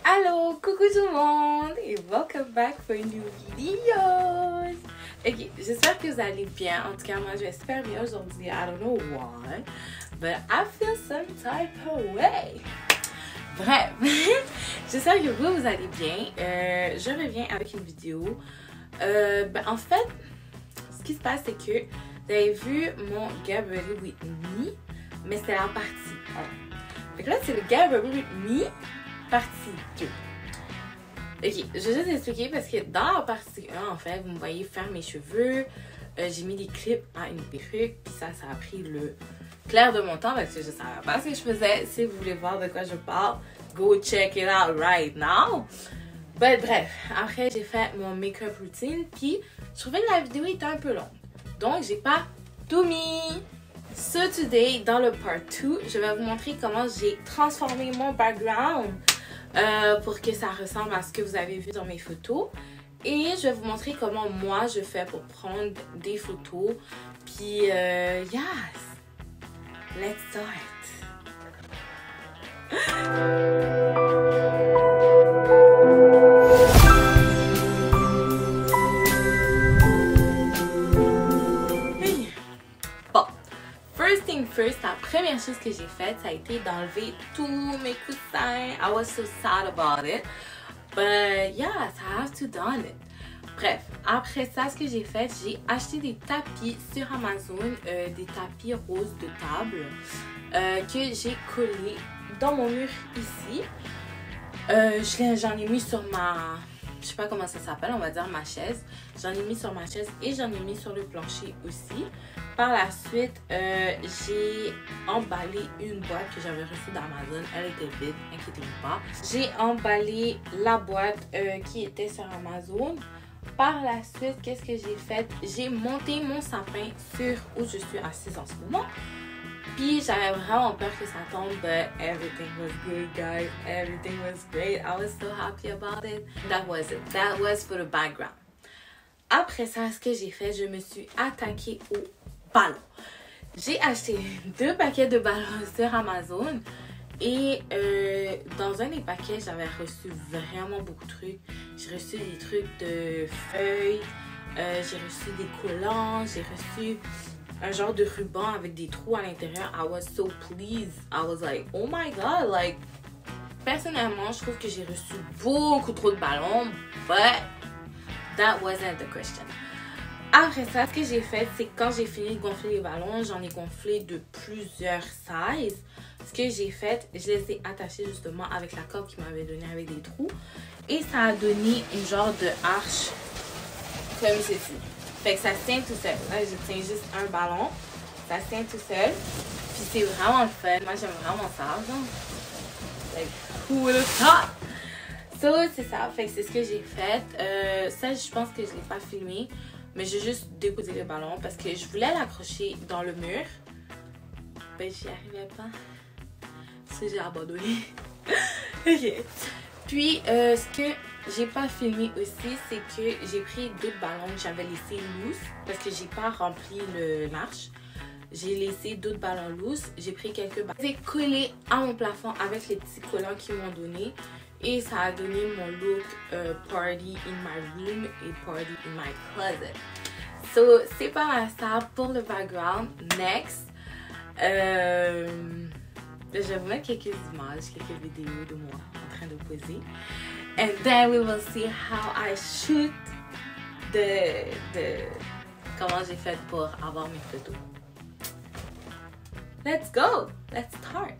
Allô, coucou tout le monde et welcome back for new videos. Ok, j'espère que vous allez bien. En tout cas, moi je vais super bien aujourd'hui. I don't know why, but I feel some type of way. Bref, j'espère que vous allez bien. Je reviens avec une vidéo. En fait, ce qui se passe, c'est que vous avez vu mon Get Ready With Me, mais c'est la partie 1. Fait que là, c'est le Get Ready With Me partie 2. Ok, je vais juste expliquer parce que dans la partie 1, en fait, vous me voyez faire mes cheveux. J'ai mis des clips à une perruque. Puis ça a pris le clair de mon temps parce que je savais pas ce que je faisais. Si vous voulez voir de quoi je parle, go check it out right now. But, bref, après j'ai fait mon make-up routine. Puis je trouvais que la vidéo était un peu longue. Donc j'ai pas tout mis. So today, dans le part 2, je vais vous montrer comment j'ai transformé mon background pour que ça ressemble à ce que vous avez vu dans mes photos. Et je vais vous montrer comment moi je fais pour prendre des photos. Puis, yes! Let's start! First thing first, la première chose que j'ai faite, ça a été d'enlever tous mes coussins. I was so sad about it. But yes, I have to done it. Bref, après ça, ce que j'ai fait, j'ai acheté des tapis sur Amazon, des tapis roses de table que j'ai collés dans mon mur ici. J'en ai mis sur ma... Je sais pas comment ça s'appelle, on va dire ma chaise. J'en ai mis sur ma chaise et j'en ai mis sur le plancher aussi. Par la suite, j'ai emballé une boîte que j'avais reçue d'Amazon. Elle était vide, inquiétez-vous pas. J'ai emballé la boîte qui était sur Amazon. Par la suite, qu'est-ce que j'ai fait? J'ai monté mon sapin sur où je suis assise en ce moment. Puis j'avais vraiment peur que ça tombe, but everything was good, guys. Everything was great. I was so happy about it. That was it. That was for the background. Après ça, ce que j'ai fait, je me suis attaquée au ballon. J'ai acheté 2 paquets de ballons sur Amazon. Et dans un des paquets, j'avais reçu vraiment beaucoup de trucs. J'ai reçu des trucs de feuilles. J'ai reçu des collants. J'ai reçu un genre de ruban avec des trous à l'intérieur. I was so pleased. I was like, oh my god. Like, personnellement, je trouve que j'ai reçu beaucoup trop de ballons. But that wasn't the question. Après ça, ce que j'ai fait, c'est que quand j'ai fini de gonfler les ballons, j'en ai gonflé de plusieurs sizes. Ce que j'ai fait, je les ai attachés justement avec la corde qu'il m'avait donnée avec des trous. Et ça a donné une genre de arche comme ceci. Fait que ça se tient tout seul. Là, je tiens juste un ballon. Ça se tient tout seul. Puis c'est vraiment le fun. Moi, j'aime vraiment ça. Genre. Like, who would have thought? So, c'est ça. Fait que c'est ce que j'ai fait. Ça, je pense que je ne l'ai pas filmé. Mais j'ai juste déposé le ballon parce que je voulais l'accrocher dans le mur. Ben, j'y arrivais pas. Si j'ai abandonné. Ok. Puis, ce que j'ai pas filmé aussi, c'est que j'ai pris d'autres ballons que j'avais laissés loose parce que j'ai pas rempli le marche. J'ai laissé d'autres ballons loose. J'ai pris quelques ballons. J'ai collé à mon plafond avec les petits collants qu'ils m'ont donné. Et ça a donné mon look party in my room et party in my closet. So, c'est pas mal ça pour le background. Next. Je vais vous mettre quelques images, quelques vidéos de moi en train de poser. And then we will see how I shoot comment j'ai fait pour avoir mes photos. Let's go! Let's start!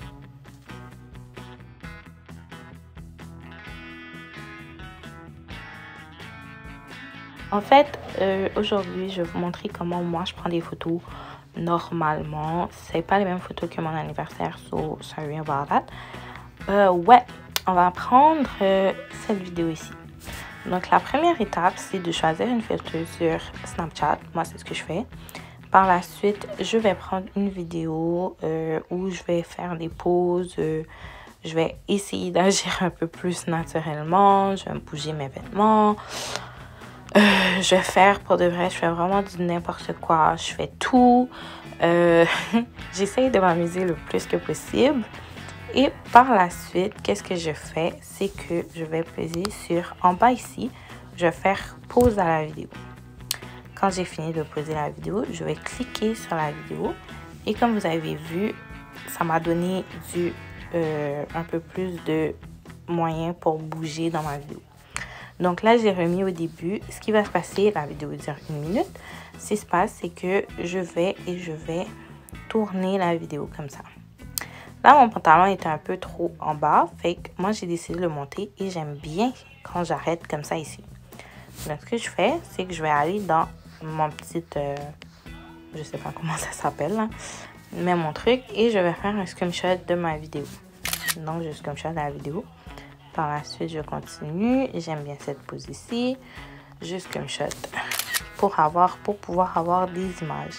En fait, aujourd'hui, je vais vous montrer comment moi je prends des photos normalement. C'est pas les mêmes photos que mon anniversaire, so sorry about that. Ouais, on va prendre cette vidéo ici. Donc, la première étape, c'est de choisir une photo sur Snapchat. Moi, c'est ce que je fais. Par la suite, je vais prendre une vidéo où je vais faire des pauses. Je vais essayer d'agir un peu plus naturellement. Je vais me bouger mes vêtements. Je vais faire pour de vrai, je fais vraiment du n'importe quoi. Je fais tout. J'essaye de m'amuser le plus que possible. Et par la suite, qu'est-ce que je fais? C'est que je vais peser sur, en bas ici, je vais faire pause à la vidéo. Quand j'ai fini de poser la vidéo, je vais cliquer sur la vidéo. Et comme vous avez vu, ça m'a donné un peu plus de moyens pour bouger dans ma vidéo. Donc là, j'ai remis au début. Ce qui va se passer, la vidéo dure 1 minute. Ce qui se passe, c'est que je vais tourner la vidéo comme ça. Là, mon pantalon était un peu trop en bas. Fait que moi, j'ai décidé de le monter et j'aime bien quand j'arrête comme ça ici. Donc, ce que je fais, c'est que je vais aller dans mon petit... je sais pas comment ça s'appelle, là. Mais mon truc. Et je vais faire un screenshot de ma vidéo. Donc, je screenshot la vidéo. Par la suite, je continue. J'aime bien cette pose ici. Je screenshot pour pouvoir avoir des images.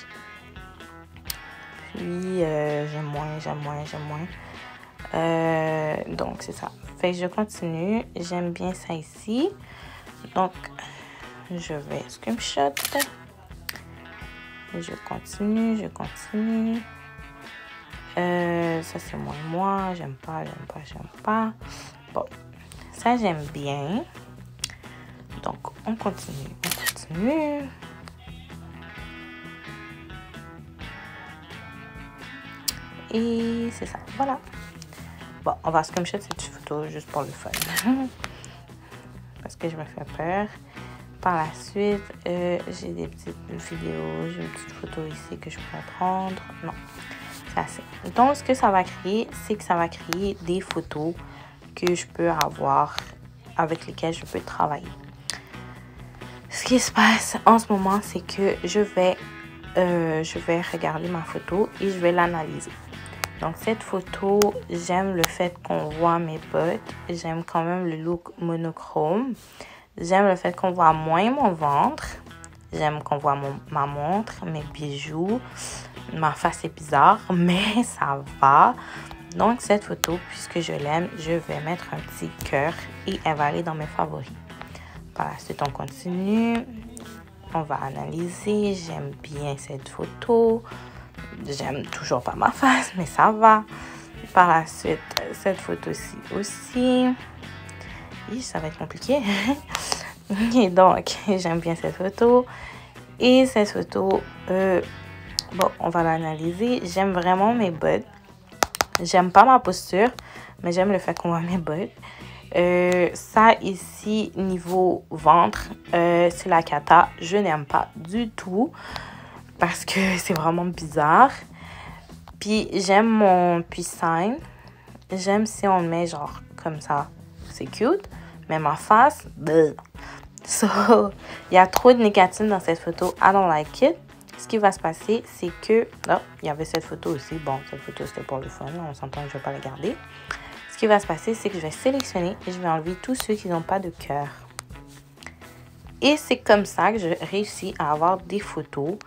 Puis, j'aime moins. Donc, c'est ça. Fait que je continue. J'aime bien ça ici. Donc, je vais screenshot. Je continue. Ça, c'est moi. J'aime pas. Bon, ça, j'aime bien. Donc, on continue. Et c'est ça, voilà. Bon, on va screenshot cette photo juste pour le fun. Parce que je me fais peur. Par la suite, j'ai des petites vidéos, j'ai une petite photo ici que je pourrais prendre. Non, c'est assez. Donc, ce que ça va créer, c'est que ça va créer des photos que je peux avoir, avec lesquelles je peux travailler. Ce qui se passe en ce moment, c'est que je vais regarder ma photo et je vais l'analyser. Donc, cette photo, j'aime le fait qu'on voit mes bottes. J'aime quand même le look monochrome. J'aime le fait qu'on voit moins mon ventre. J'aime qu'on voit ma montre, mes bijoux. Ma face est bizarre, mais ça va. Donc, cette photo, puisque je l'aime, je vais mettre un petit cœur et elle va aller dans mes favoris. Par la suite, on continue. On va analyser. J'aime bien cette photo. J'aime toujours pas ma face, mais ça va. Par la suite, cette photo-ci aussi. Et ça va être compliqué. Et donc, j'aime bien cette photo. Et cette photo, bon, on va l'analyser. J'aime vraiment mes bottes. J'aime pas ma posture, mais j'aime le fait qu'on voit mes bottes. Ça ici, niveau ventre, c'est la cata. Je n'aime pas du tout. Parce que c'est vraiment bizarre. Puis j'aime mon peace sign. J'aime si on le met genre comme ça. C'est cute. Mais ma face, bleh. So, il y a trop de négatifs dans cette photo. I don't like it. Ce qui va se passer, c'est que... Oh, il y avait cette photo aussi. Bon, cette photo, c'était pour le fun. On s'entend que je ne vais pas la garder. Ce qui va se passer, c'est que je vais sélectionner et je vais enlever tous ceux qui n'ont pas de cœur. Et c'est comme ça que je réussis à avoir des photos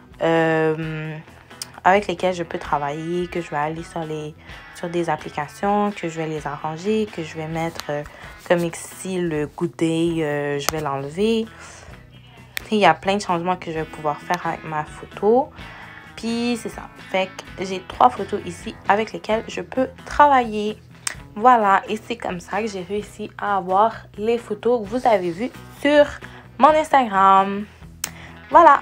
avec lesquelles je peux travailler, que je vais aller sur des applications, que je vais les arranger, que je vais mettre comme ici le good day, je vais l'enlever. Il y a plein de changements que je vais pouvoir faire avec ma photo. Puis c'est ça. Fait que j'ai 3 photos ici avec lesquelles je peux travailler. Voilà, et c'est comme ça que j'ai réussi à avoir les photos que vous avez vues sur mon Instagram. Voilà.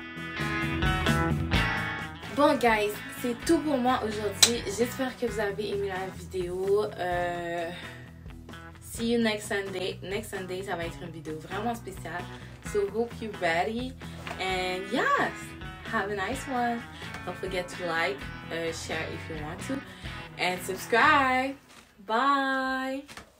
Bon, guys, c'est tout pour moi aujourd'hui. J'espère que vous avez aimé la vidéo. See you next Sunday. Next Sunday, ça va être une vidéo vraiment spéciale. So, hope you're ready. And yes, have a nice one. Don't forget to like, share if you want to. And subscribe. Bye.